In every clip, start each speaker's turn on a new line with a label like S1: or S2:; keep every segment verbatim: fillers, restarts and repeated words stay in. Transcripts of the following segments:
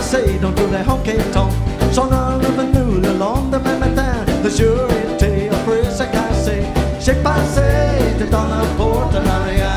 S1: passé dans tous les honky-tonks. Son heure est venue le lendemain matin, le jour était après se casser. J'ai passé dans la porte en arrière.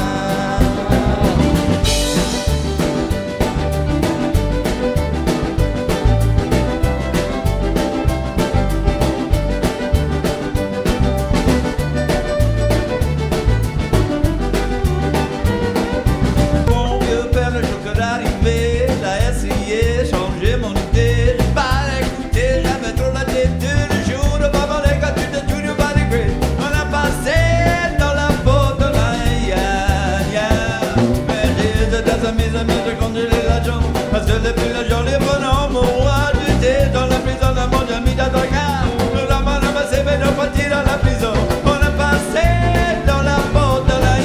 S2: Parce que depuis le jour les bonhommes ont ajouté dans la prison de mon ami d'Adoga. Nous l'avons ramassé mais nous partis dans la prison. On a passé dans la porte de la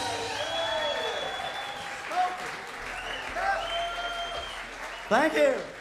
S1: Thank you.